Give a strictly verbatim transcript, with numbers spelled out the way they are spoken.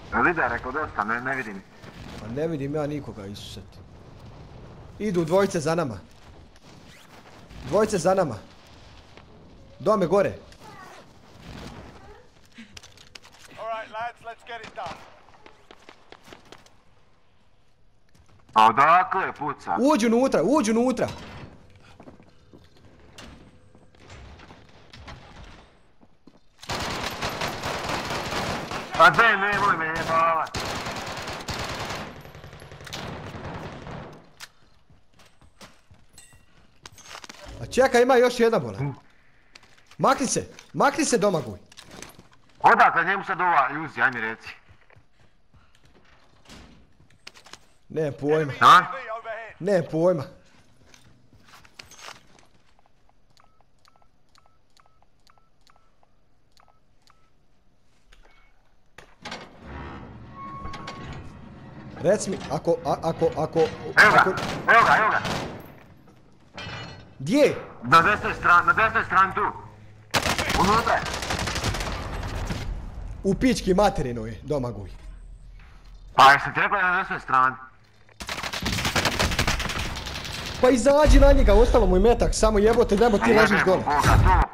Lida je rekao dosta, ne, ne vidim. Pa ne vidim ja nikoga, Isuset. Idu dvojice za nama. Dvojice za nama. Dome gore. A odakle puca? Uđu unutra, uđu unutra. Pa daj, nemoj me jebavat. A čekaj, ima još jedna bola. Makni se, makni se Domaguj. Odakle njemu sad ova Juzi, aj mi reci. Ne pojma. A? Ne pojma. Reci mi, ako, a, ako, ako... Evo ga, ako... evo ga, evo ga. Gdje? Na desnoj strani, na desnoj strani tu. Unutra je. U pički materinoj, Domaguj. Pa jesam ti rekao na desnoj strani. Pa izađi na njega, ostalo mu je metak, samo jebote, demo ti ležiš dole. Boga, to